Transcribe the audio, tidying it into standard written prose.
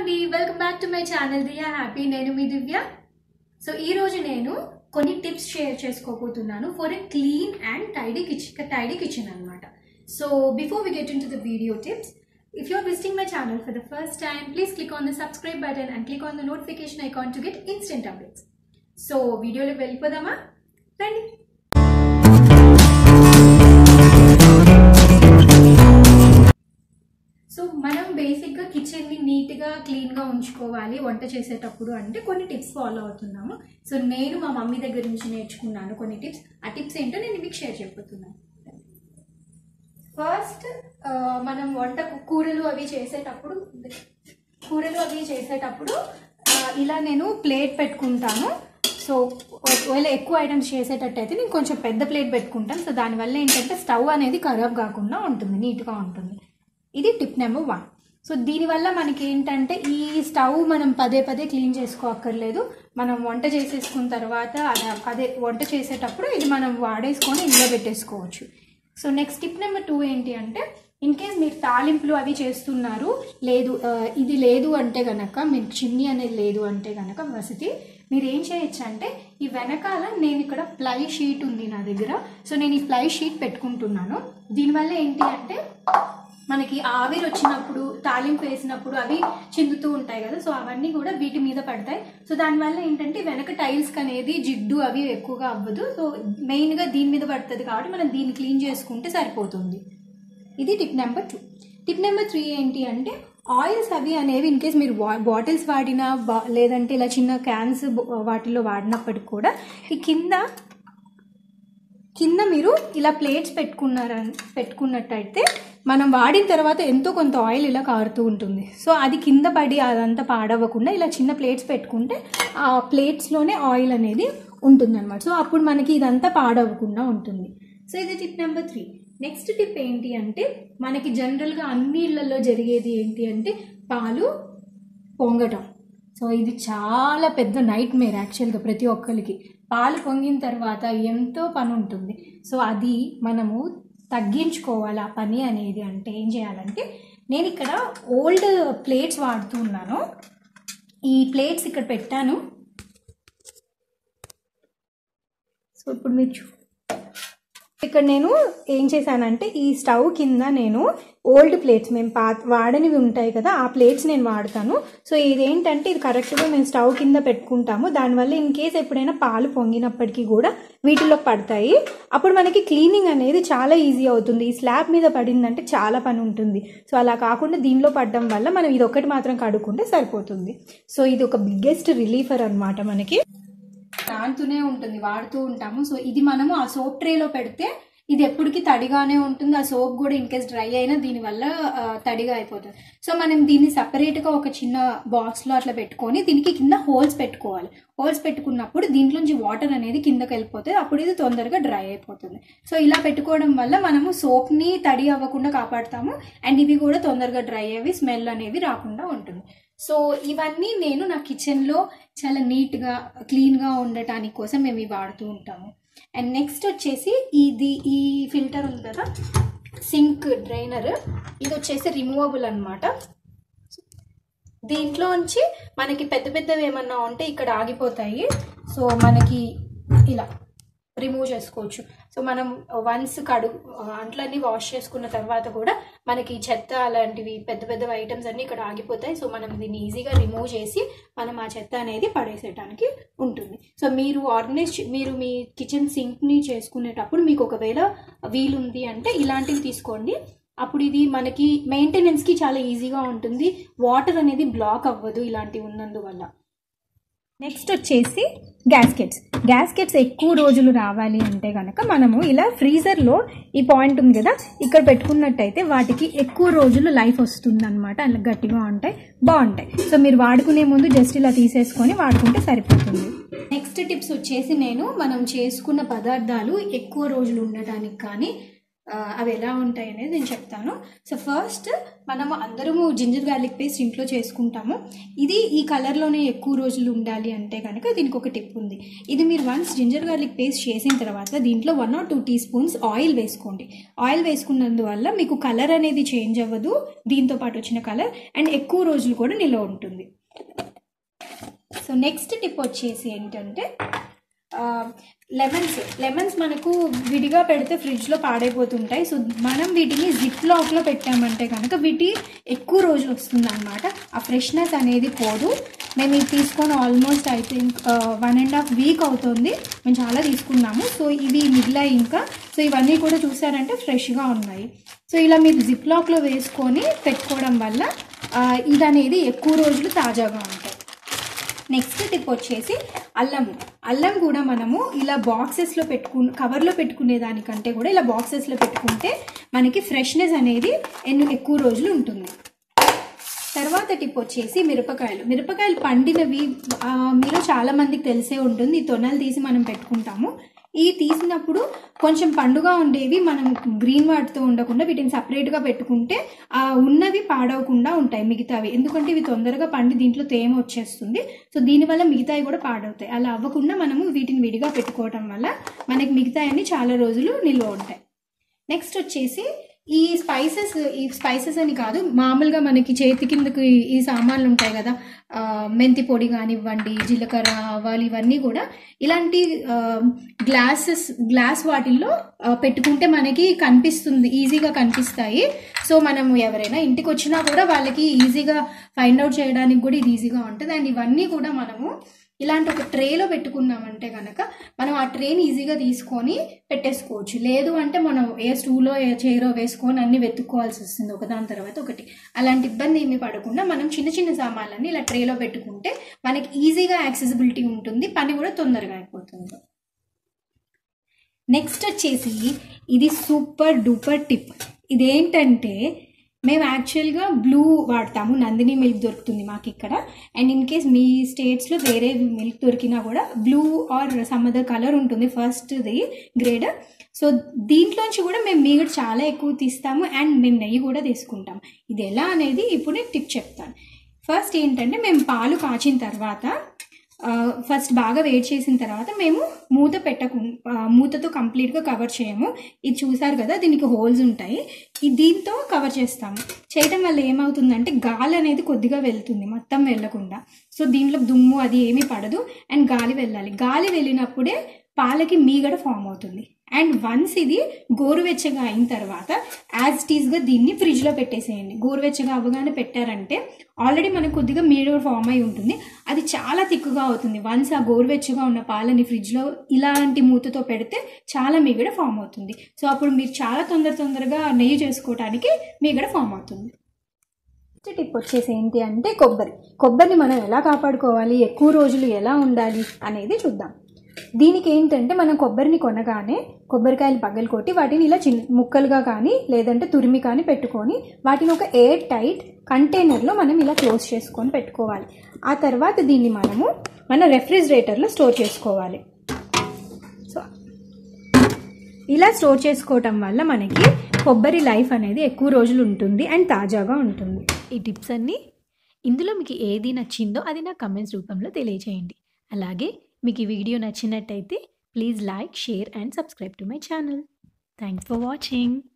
అండి welcome back to my channel Diya happy నేను మీ దివ్య. సో ఈ రోజు నేను కొన్ని టిప్స్ షేర్ చేసుకోబోతున్నాను for a clean and tidy kitchen అన్నమాట. So before we get into the video tips, if you are visiting my channel for the first time, please click on the subscribe button and click on the notification icon to get instant updates. So video loki velipodama randi. So మనం బేసిక్గా కిచెన్ని నీట్గా క్లీన్గా ఉంచుకోవాలి వంట చేసేటప్పుడు అంటే కొన్ని tips follow అవుతున్నాము. సో నేను మా మమ్మీ దగ్గర నుంచి నేర్చుకున్నాను కొన్ని టిప్స్. ఆ టిప్స్ ఏంటో నేను మీకు షేర్ చేయబోతున్నాను. ఫస్ట్ మనం కూరలు అవి చేసేటప్పుడు ఇలా నేను ప్లేట్ పెట్టుకుంటాను. సో ఒకవేళ ఎక్కువ ఐటమ్స్ చేసేటట్టయితే నేను కొంచెం పెద్ద ప్లేట్ పెట్టుకుంటాను. సో దానివల్ల ఏంటంటే స్టవ్ అనేది ఖరాబ్ కాకుండా ఉంటుంది, నీట్గా ఉంటుంది. ఇది టిప్ నెంబర్ 1. సో దీనివల్ల మనకి ఏంటంటే ఈ స్టవ్ మనం పదే పదే క్లీన్ చేసుకోక్కర్లేదు. మనం వంట చేసేసుకున్న తర్వాత అదే వంట చేసేటప్పుడు ఇది మనం వాడేసుకొని ఇందులో పెట్టేసుకోవచ్చు. సో నెక్స్ట్ టిప్ నెంబర్ 2 ఏంటి అంటే, ఇన్ కేస్ మీరు తాలింపులు అవి చేస్తున్నారు, ఇది లేదు అంటే కనుక, మీకు చిమ్నీ అనేది లేదు అంటే కనుక వసతి, మీరు ఏం చేయొచ్చు అంటే ఈ వెనకాల నేను ఇక్కడ ప్లై షీట్ ఉంది నా దగ్గర. సో నేను ఈ ప్లై షీట్ పెట్టుకుంటున్నాను. దీనివల్ల ఏంటి అంటే మనకి ఆవిరి వచ్చినప్పుడు తాలింపు వేసినప్పుడు అవి చిందుతూ ఉంటాయి కదా, సో అవన్నీ కూడా వీటి మీద పడతాయి. సో దానివల్ల ఏంటంటే వెనక టైల్స్కి అనేది జిడ్డు అవి ఎక్కువగా అవ్వదు. సో మెయిన్గా దీని మీద పడుతుంది కాబట్టి మనం దీన్ని క్లీన్ చేసుకుంటే సరిపోతుంది. ఇది టిప్ నెంబర్ 2. టిప్ నెంబర్ 3 ఏంటి అంటే, ఆయిల్స్ అవి అనేవి ఇన్ కేస్ మీరు బాటిల్స్ వాడినా లేదంటే ఇలా చిన్న క్యాన్స్ వాటిల్లో వాడినప్పటికి కూడా ఈ కింద మీరు ఇలా ప్లేట్స్ పెట్టుకున్నట్టయితే మనం వాడిన తర్వాత ఎంతో కొంత ఆయిల్ ఇలా కారుతూ ఉంటుంది. సో అది కింద పడి అదంతా పాడవ్వకుండా ఇలా చిన్న ప్లేట్స్ పెట్టుకుంటే ఆ ప్లేట్స్లోనే ఆయిల్ అనేది ఉంటుందన్నమాట. సో అప్పుడు మనకి ఇదంతా పాడవ్వకుండా ఉంటుంది. సో ఇది టిప్ నెంబర్ 3. నెక్స్ట్ టిప్ ఏంటి అంటే, మనకి జనరల్గా అన్ని ఇళ్లలో జరిగేది ఏంటి అంటే పాలు పొంగటం. సో ఇది చాలా పెద్ద నైట్ మేర్ యాక్చువల్గా ప్రతి ఒక్కరికి. పాలు పొంగిన తర్వాత ఎంతో పని ఉంటుంది. సో అది మనము తగ్గించుకోవాలి ఆ పని అనేది. అంటే ఏం చేయాలంటే, నేను ఇక్కడ ఓల్డ్ ప్లేట్స్ వాడుతూ ఉన్నాను. ఈ ప్లేట్స్ ఇక్కడ పెట్టాను. సో ఇప్పుడు మీరు ఇక్కడ నేను ఏం చేశానంటే, ఈ స్టవ్ కింద నేను ఓల్డ్ ప్లేట్స్ మేము వాడనివి ఉంటాయి కదా, ఆ ప్లేట్స్ నేను వాడతాను. సో ఇదేంటంటే ఇది కరెక్ట్గా మేము స్టవ్ కింద పెట్టుకుంటాము. దానివల్ల ఇన్ కేస్ ఎప్పుడైనా పాలు పొంగినప్పటికీ కూడా వీటిలో పడతాయి. అప్పుడు మనకి క్లీనింగ్ అనేది చాలా ఈజీ అవుతుంది. ఈ స్లాబ్ మీద పడిందంటే చాలా పని ఉంటుంది. సో అలా కాకుండా దీనిలో పడడం వల్ల మనం ఇది ఒక్కటి మాత్రం కడుక్కుంటే సరిపోతుంది. సో ఇది ఒక బిగ్గెస్ట్ రిలీఫర్ అనమాట. మనకి నానుతూనే ఉంటుంది, వాడుతూ ఉంటాము. సో ఇది మనము ఆ సోప్ ట్రేలో పెడితే ఇది ఎప్పటికీ తడిగానే ఉంటుంది. ఆ సోప్ కూడా ఇన్కేస్ డ్రై అయినా దీనివల్ల తడిగా అయిపోతుంది. సో మనం దీన్ని సపరేట్గా ఒక చిన్న బాక్స్లో అట్లా పెట్టుకొని దీనికి కింద హోల్స్ పెట్టుకోవాలి. హోల్స్ పెట్టుకున్నప్పుడు దీంట్లోంచి వాటర్ అనేది కిందకి వెళ్ళిపోతుంది. అప్పుడు ఇది తొందరగా డ్రై అయిపోతుంది. సో ఇలా పెట్టుకోవడం వల్ల మనము సోప్ని తడి అవ్వకుండా కాపాడుతాము. అండ్ ఇవి కూడా తొందరగా డ్రై అయ్యి స్మెల్ అనేది రాకుండా ఉంటుంది. సో ఇవన్నీ నేను నా కిచెన్లో చాలా నీట్గా క్లీన్గా ఉండటానికి కోసం మేము ఇవి వాడుతూ ఉంటాము. అండ్ నెక్స్ట్ వచ్చేసి ఈ ఫిల్టర్ ఉంది కదా, సింక్ డ్రైనర్, ఇది వచ్చేసి రిమూవబుల్ అనమాట. దీంట్లోంచి మనకి పెద్ద పెద్దవి ఏమన్నా ఉంటే ఇక్కడ ఆగిపోతాయి. సో మనకి ఇలా రిమూవ్ చేసుకోవచ్చు. సో మనం వన్స్ అంట్లన్నీ వాష్ చేసుకున్న తర్వాత కూడా మనకి చెత్త అలాంటివి పెద్ద పెద్ద ఐటమ్స్ అన్నీ ఇక్కడ ఆగిపోతాయి. సో మనం దీన్ని ఈజీగా రిమూవ్ చేసి మనం ఆ చెత్త అనేది పడేసేయడానికి ఉంటుంది. సో మీరు మీ కిచెన్ సింక్ని చేసుకునేటప్పుడు మీకు ఒకవేళ వీలుంది అంటే ఇలాంటివి తీసుకోండి. అప్పుడు ఇది మనకి మెయింటెనెన్స్కి చాలా ఈజీగా ఉంటుంది. వాటర్ అనేది బ్లాక్ అవ్వదు ఇలాంటివి ఉన్నందువల్ల. నెక్స్ట్ వచ్చేసి గ్యాస్కెట్స్ ఎక్కువ రోజులు రావాలి అంటే కనుక మనము ఇలా ఫ్రీజర్లో ఈ పాయింట్ ఉంది కదా, ఇక్కడ పెట్టుకున్నట్టయితే వాటికి ఎక్కువ రోజులు లైఫ్ వస్తుంది అనమాట. అలా గట్టిగా ఉంటాయి, బాగుంటాయి. సో మీరు వాడుకునే ముందు జస్ట్ ఇలా తీసేసుకొని వాడుకుంటే సరిపోతుంది. నెక్స్ట్ టిప్స్ వచ్చేసి, మనం చేసుకున్న పదార్థాలు ఎక్కువ రోజులు ఉండటానికి కానీ అవి ఎలా ఉంటాయి అనేది నేను చెప్తాను. సో ఫస్ట్ మనము అందరము జింజర్ గార్లిక్ పేస్ట్ ఇంట్లో చేసుకుంటాము. ఇది ఈ కలర్లోనే ఎక్కువ రోజులు ఉండాలి అంటే కనుక దీనికి ఒక టిప్ ఉంది. ఇది మీరు వన్స్ జింజర్ గార్లిక్ పేస్ట్ చేసిన తర్వాత దీంట్లో 1 or 2 teaspoons ఆయిల్ వేసుకోండి. ఆయిల్ వేసుకున్నందువల్ల మీకు కలర్ అనేది చేంజ్ అవ్వదు, దీంతో పాటు వచ్చిన కలర్, అండ్ ఎక్కువ రోజులు కూడా నిల్వ ఉంటుంది. సో నెక్స్ట్ టిప్ వచ్చేసి ఏంటంటే లెమన్స్ మనకు విడిగా పెడితే ఫ్రిడ్జ్లో పాడైపోతుంటాయి. సో మనం వీటిని జిప్ లాక్లో పెట్టామంటే కనుక వీటి ఎక్కువ రోజులు వస్తుంది అనమాట. ఆ ఫ్రెష్నెస్ అనేది పోదు. మేము ఇది తీసుకొని ఆల్మోస్ట్ ఐ థింక్ 1.5 week అవుతుంది. మేము చాలా తీసుకున్నాము. సో ఇవి మిగిలాయి ఇంకా. సో ఇవన్నీ కూడా చూసారంటే ఫ్రెష్గా ఉన్నాయి. సో ఇలా మీరు జిప్ లాక్లో వేసుకొని పెట్టుకోవడం వల్ల ఇది అనేది ఎక్కువ రోజులు తాజాగా ఉంటాయి. నెక్స్ట్ టిప్ వచ్చేసి అల్లం కూడా మనము ఇలా బాక్సెస్లో కవర్లో పెట్టుకునే దానికంటే కూడా ఇలా బాక్సెస్లో పెట్టుకుంటే మనకి ఫ్రెష్నెస్ అనేది ఎక్కువ రోజులు ఉంటుంది. తర్వాత టిప్ వచ్చేసి మిరపకాయలు పండినవి మీలో చాలా మందికి తెలిసే ఉంటుంది. ఈ తొనలు తీసి మనం పెట్టుకుంటాము. ఈ తీసినప్పుడు కొంచెం పండుగ ఉండేవి మనం గ్రీన్ వాటితో ఉండకుండా వీటిని సపరేట్గా పెట్టుకుంటే ఉన్నవి పాడవకుండా ఉంటాయి మిగతావి. ఎందుకంటే ఇవి తొందరగా పండి దీంట్లో తేమ వచ్చేస్తుంది. సో దీనివల్ల మిగతావి కూడా పాడవుతాయి. అలా అవ్వకుండా మనము వీటిని విడిగా పెట్టుకోవటం వల్ల మనకి మిగతాయన్ని చాలా రోజులు నిల్వ ఉంటాయి. నెక్స్ట్ వచ్చేసి ఈ స్పైసెస్ అని కాదు, మామూలుగా మనకి చేతి కిందకి ఈ సామాన్లు ఉంటాయి కదా, మెంతి పొడి కానివ్వండి, జీలకర్ర, ఆవాలు, ఇవన్నీ కూడా ఇలాంటి గ్లాస్ వాటిల్లో పెట్టుకుంటే మనకి కనిపిస్తుంది, ఈజీగా కనిపిస్తాయి. సో మనం ఎవరైనా ఇంటికి వచ్చినా కూడా వాళ్ళకి ఈజీగా ఫైండ్ అవుట్ చేయడానికి కూడా ఇది ఈజీగా ఉంటుంది. అండ్ ఇవన్నీ కూడా మనము ఇలాంటి ఒక ట్రేలో పెట్టుకున్నామంటే కనుక మనం ఆ ట్రేని ఈజీగా తీసుకొని పెట్టేసుకోవచ్చు. లేదు అంటే మనం ఏ స్టూలో ఏ చైరో వేసుకొని అన్ని వెతుక్కోవాల్సి వస్తుంది ఒకదాని తర్వాత ఒకటి. అలాంటి ఇబ్బంది ఏమీ పడకుండా మనం చిన్న సామాన్లన్నీ ఇలా ట్రేలో పెట్టుకుంటే మనకి ఈజీగా యాక్సెసిబిలిటీ ఉంటుంది, పని కూడా తొందరగా అయిపోతుంది. నెక్స్ట్ వచ్చేసి ఇది సూపర్ డూపర్ టిప్. ఇదేంటంటే మేము యాక్చువల్గా బ్లూ వాడతాము, నందిని మిల్క్ దొరుకుతుంది మాకు ఇక్కడ. అండ్ ఇన్ కేస్ మీ స్టేట్స్లో వేరే మిల్క్ దొరికినా కూడా blue or some other colour ఉంటుంది ఫస్ట్ది గ్రేడ్. సో దీంట్లోంచి కూడా మేము మీగడ చాలా ఎక్కువ తీస్తాము అండ్ మేము నెయ్యి కూడా తీసుకుంటాము. ఇది ఎలా అనేది ఇప్పుడు నేను టిప్ చెప్తాను. ఫస్ట్ ఏంటంటే మేము పాలు కాచిన తర్వాత ఫస్ట్ బాగా వేడి చేసిన తర్వాత మేము మూతతో కంప్లీట్గా కవర్ చేయము. ఇది చూసారు కదా, దీనికి హోల్స్ ఉంటాయి. దీంతో కవర్ చేస్తాము. చేయటం వల్ల ఏమవుతుందంటే గాలి అనేది కొద్దిగా వెళ్తుంది, మొత్తం వెళ్ళకుండా. సో దీంట్లో దుమ్ము అది ఏమీ పడదు అండ్ గాలి వెళ్ళాలి. గాలి వెళ్ళినప్పుడే పాలకి మీగడ ఫామ్ అవుతుంది. అండ్ వన్స్ ఇది గోరువెచ్చగా అయిన తర్వాత యాజ్ ఇట్ ఈస్గా దీన్ని ఫ్రిడ్జ్లో పెట్టేసేయండి. గోరువెచ్చగా అవ్వగానే పెట్టారంటే ఆల్రెడీ మనకు కొద్దిగా మీగడ ఫామ్ అయి ఉంటుంది, అది చాలా తిక్కుగా అవుతుంది. వన్స్ ఆ గోరువెచ్చగా ఉన్న పాలని ఫ్రిడ్జ్లో ఇలాంటి మూతతో పెడితే చాలా మీగడ ఫామ్ అవుతుంది. సో అప్పుడు మీరు చాలా తొందరగా నెయ్యి చేసుకోవడానికి మీగడ ఫామ్ అవుతుంది. నెక్స్ట్ టిప్ వచ్చేసి ఏంటి అంటే కొబ్బరిని మనం ఎలా కాపాడుకోవాలి, ఎక్కువ రోజులు ఎలా ఉండాలి అనేది చూద్దాం. దీనికి ఏంటంటే మనం కొబ్బరిని కొనగానే కొబ్బరికాయలు పగలు కొట్టి వాటిని ఇలా ముక్కలుగా కానీ లేదంటే తురిమి కానీ పెట్టుకొని వాటిని ఒక ఎయిర్ టైట్ కంటైనర్లో మనం ఇలా క్లోజ్ చేసుకొని పెట్టుకోవాలి. ఆ తర్వాత దీన్ని మనము మన రెఫ్రిజిరేటర్లో స్టోర్ చేసుకోవాలి. సో ఇలా స్టోర్ చేసుకోవటం వల్ల మనకి కొబ్బరి లైఫ్ అనేది ఎక్కువ రోజులు ఉంటుంది అండ్ తాజాగా ఉంటుంది. ఈ టిప్స్ అన్నీ ఇందులో మీకు ఏది నచ్చిందో అది నా కమెంట్స్ రూపంలో తెలియజేయండి. అలాగే మీకు ఈ వీడియో నచ్చినట్టయితే please like, share and subscribe to my channel. Thanks for watching.